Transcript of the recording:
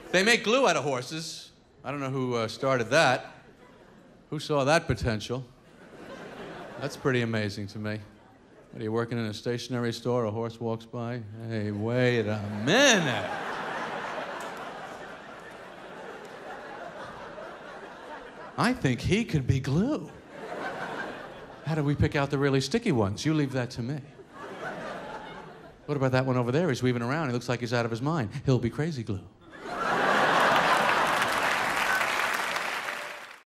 They make glue out of horses. I don't know who started that. Who saw that potential? That's pretty amazing to me. What, are you working in a stationery store? A horse walks by? Hey, wait a minute. I think he could be glue. How do we pick out the really sticky ones? You leave that to me. What about that one over there? He's weaving around. He looks like he's out of his mind. He'll be crazy glue.